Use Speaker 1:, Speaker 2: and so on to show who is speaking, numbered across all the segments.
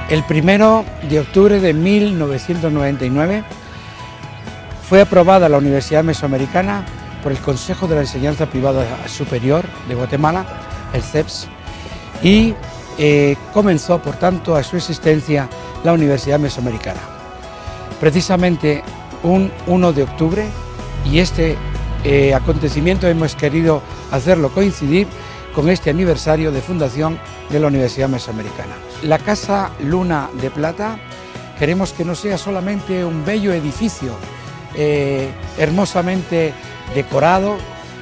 Speaker 1: El 1 de octubre de 1999 fue aprobada la Universidad Mesoamericana por el Consejo de la Enseñanza Privada Superior de Guatemala, el CEPS, y comenzó, por tanto, a su existencia la Universidad Mesoamericana. Precisamente un 1 de octubre, y este acontecimiento hemos querido hacerlo coincidir con este aniversario de fundación de la Universidad Mesoamericana. La Casa Luna de Plata queremos que no sea solamente un bello edificio hermosamente decorado,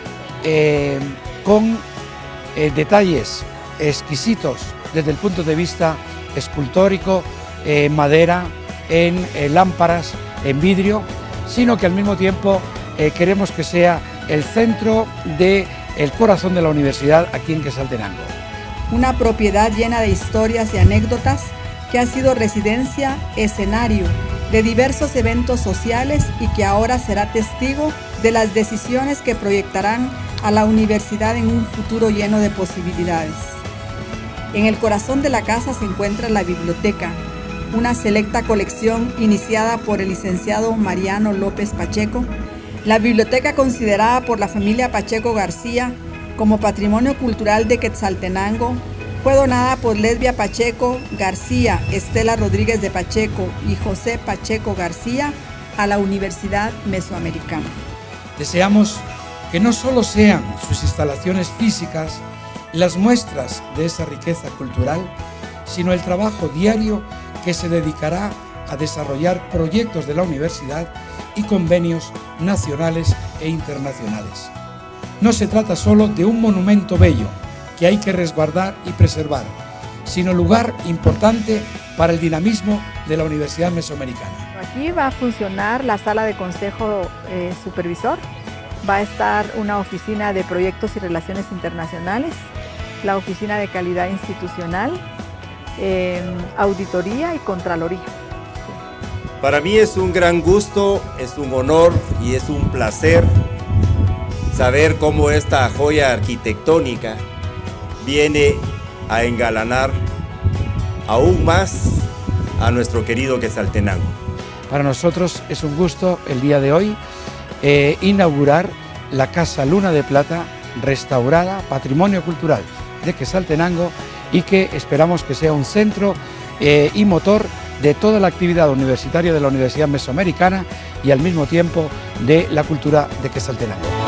Speaker 1: con detalles exquisitos desde el punto de vista escultórico, madera, en lámparas, en vidrio, sino que al mismo tiempo queremos que sea el centro del corazón de la universidad aquí en Quetzaltenango.
Speaker 2: Una propiedad llena de historias y anécdotas que ha sido residencia, escenario de diversos eventos sociales y que ahora será testigo de las decisiones que proyectarán a la universidad en un futuro lleno de posibilidades. En el corazón de la casa se encuentra la biblioteca, una selecta colección iniciada por el licenciado Mariano López Pacheco. La biblioteca, considerada por la familia Pacheco García como patrimonio cultural de Quetzaltenango, fue donada por Lesbia Pacheco García, Estela Rodríguez de Pacheco y José Pacheco García a la Universidad Mesoamericana.
Speaker 1: Deseamos que no solo sean sus instalaciones físicas las muestras de esa riqueza cultural, sino el trabajo diario que se dedicará a desarrollar proyectos de la universidad y convenios nacionales e internacionales. No se trata solo de un monumento bello que hay que resguardar y preservar, sino lugar importante para el dinamismo de la Universidad Mesoamericana.
Speaker 3: Aquí va a funcionar la sala de consejo supervisor, va a estar una oficina de proyectos y relaciones internacionales, la oficina de calidad institucional, auditoría y contraloría.
Speaker 4: Para mí es un gran gusto, es un honor y es un placer saber cómo esta joya arquitectónica viene a engalanar aún más a nuestro querido Quetzaltenango.
Speaker 1: Para nosotros es un gusto el día de hoy inaugurar la Casa Luna de Plata, restaurada, patrimonio cultural de Quetzaltenango, y que esperamos que sea un centro y motor de toda la actividad universitaria de la Universidad Mesoamericana y al mismo tiempo de la cultura de Quetzaltenango.